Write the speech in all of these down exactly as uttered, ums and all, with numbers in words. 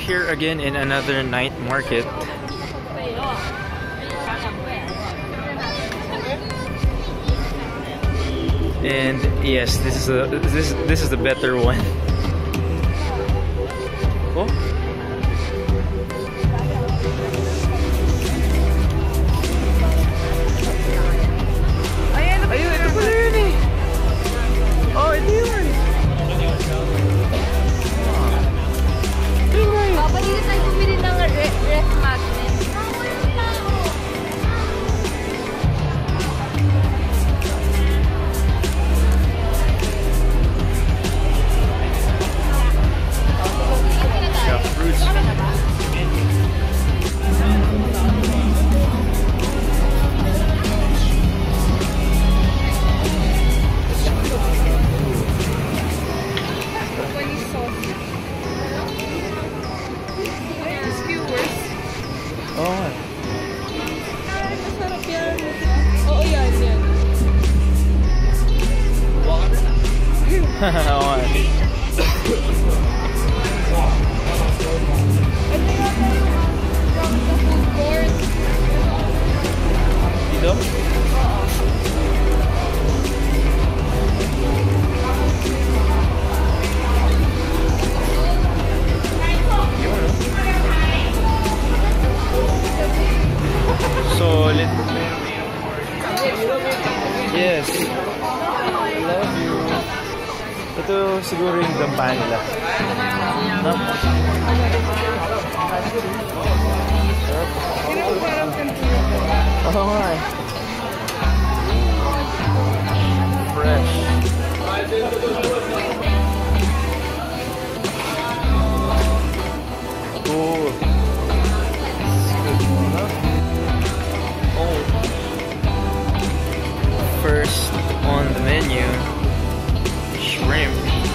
here again in another night market. And yes, this is a this this is the better one. Oh. Ayun, ito pala yun eh. Oh, ito yun. Papa, dito tayo bumili ng ref magnet. Yeah, fruits. Oo nga. Masarap yan. Oo, yan, yan. Oo nga. Ano yan tayo from the food court? Dito? Oo. Solid. Yes. Love you. Ito siguro yung dampa nila. No? Oo nga eh. Fresh. Cool. First on the menu, shrimp.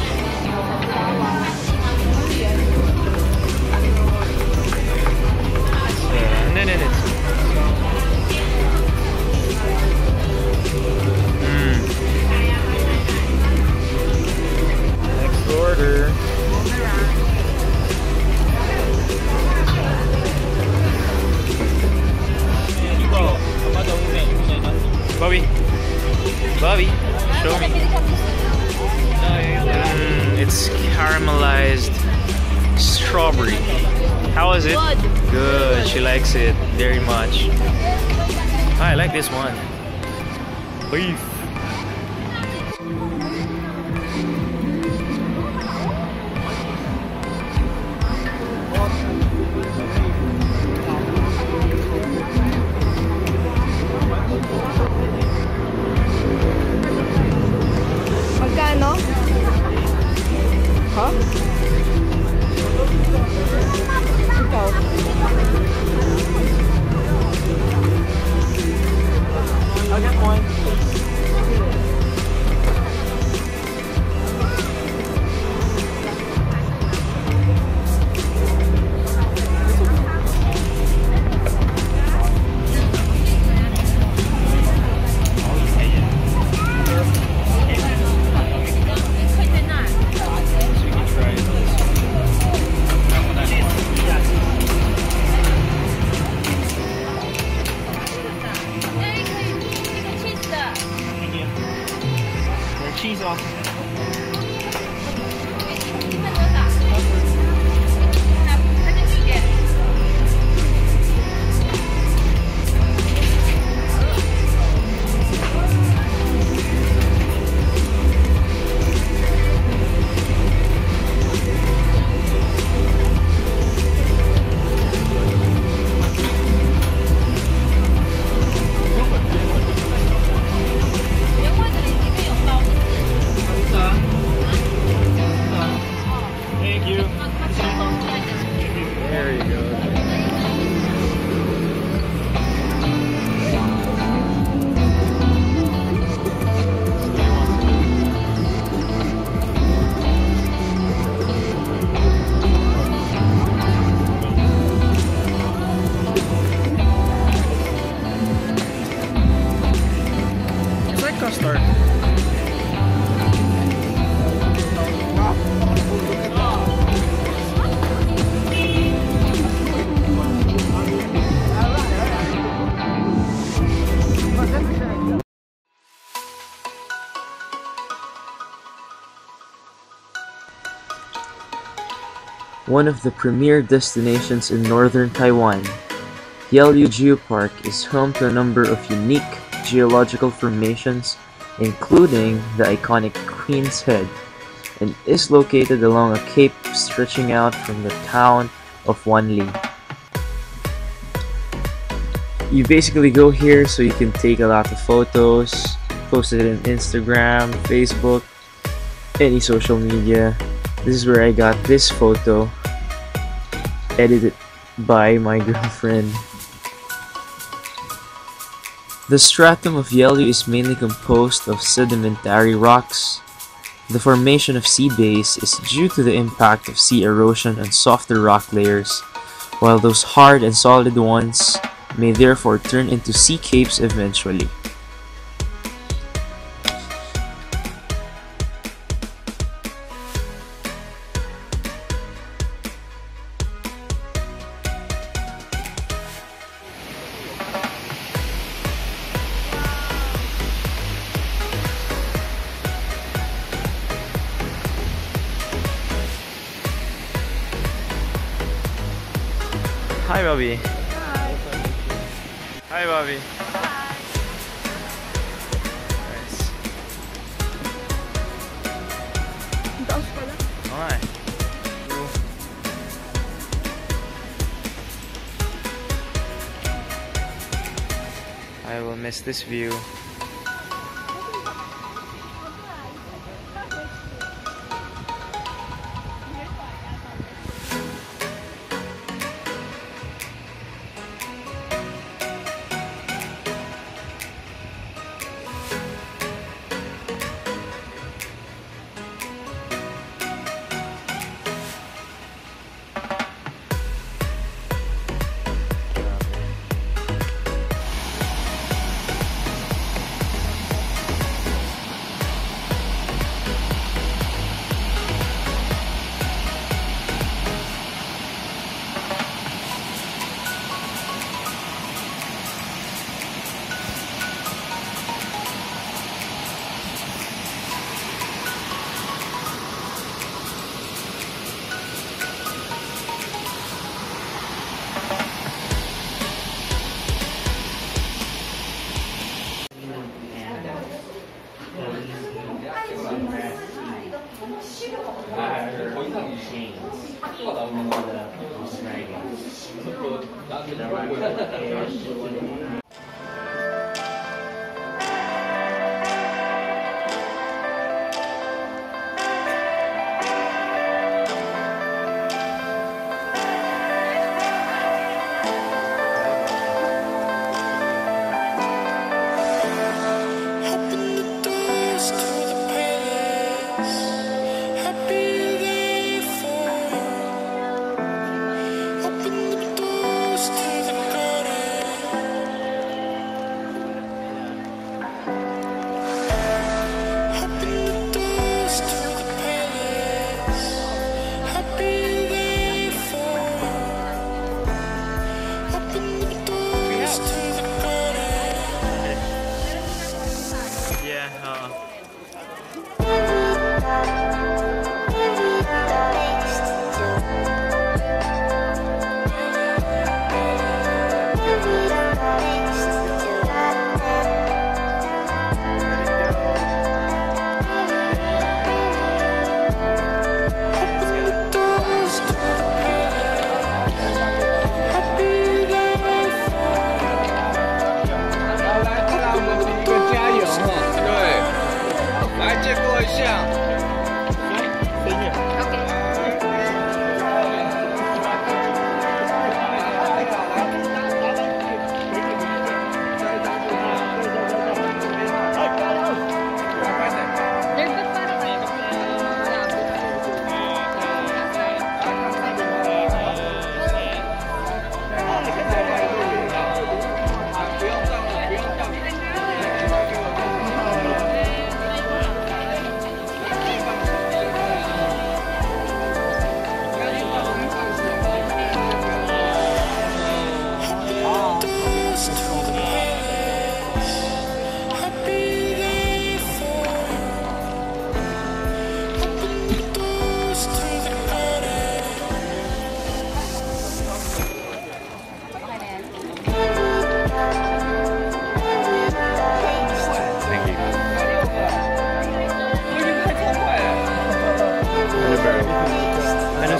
So, no, no, no. Mm. Next order. Bobby. Bobby, show me. Mm, it's caramelized strawberry. How is it? Good. Good. She likes it very much. I like this one. Beef. Magkano? Ha? Ikaw? I'll get one. Cheese off. One of the premier destinations in northern Taiwan, Yehliu Geopark is home to a number of unique geological formations, including the iconic Queen's Head, and is located along a cape stretching out from the town of Wanli. You basically go here so you can take a lot of photos, post it on Instagram, Facebook, any social media. This is where I got this photo, edited by my girlfriend. The stratum of Yehliu is mainly composed of sedimentary rocks. The formation of sea bays is due to the impact of sea erosion on softer rock layers, while those hard and solid ones may therefore turn into sea capes eventually. Hi, Bobby. Hi. Hi, Bobby. Hi. Nice. Ang taas pala. Okay. I will miss this view.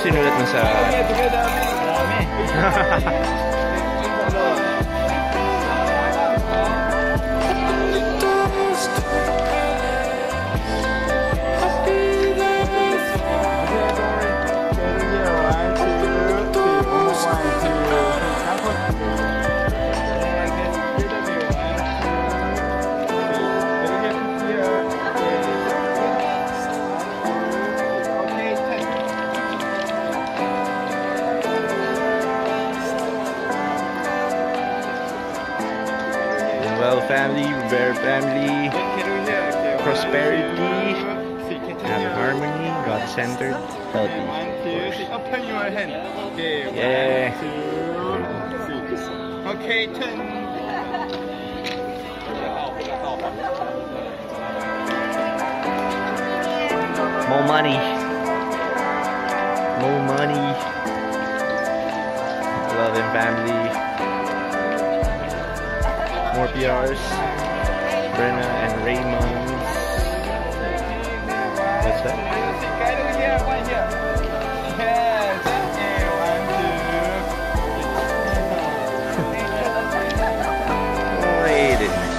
sinulat mo sa... Well, family, revere family, prosperity, and harmony, God-centered, healthy. Open your hand. Okay. Yeah. One, two, three. Okay, turn. More money. More money. Love and family. More P Rs. Brenna and Raymond. What's that? Wait a minute.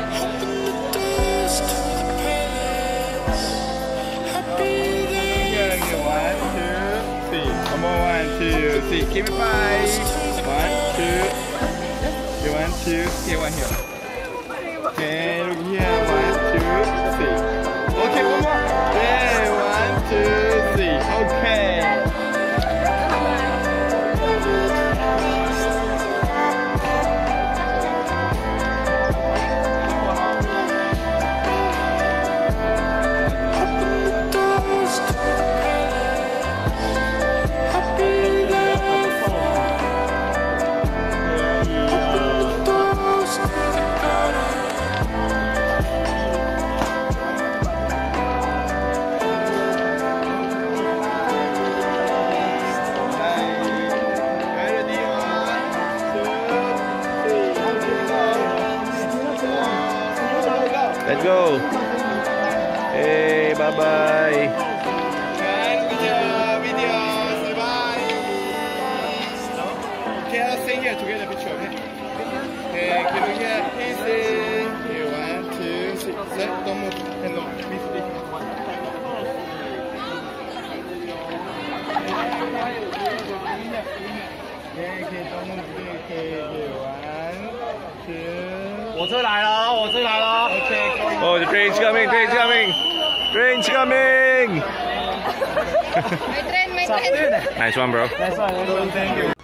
One, two, three. Give me five. One, two. Okay, one, two. Okay, one here. Okay, look here. One, two, three. Okay, one more. Okay, one, two, three. Okay. Let's go. Hey, bye bye. Video, video, bye. Okay, let's sing here together. Picture, okay? Okay, can we get easy? Okay, one, two, three. Set, don't move. Hello, please, please. Okay, okay, don't move. Okay, okay, one, two. 我车来了，我车来了。 Okay, going. Oh, the train's coming, train's coming. Train's coming. May train, may train. Nice one, bro. That's all. Thank you.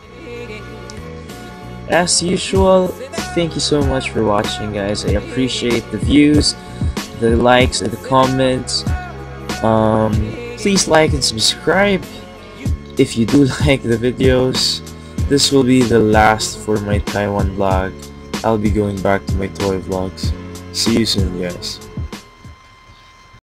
As usual, thank you so much for watching, guys. I appreciate the views, the likes, and the comments. Um, please like and subscribe if you do like the videos. This will be the last for my Taiwan vlog. I'll be going back to my toy vlogs. See you soon, guys.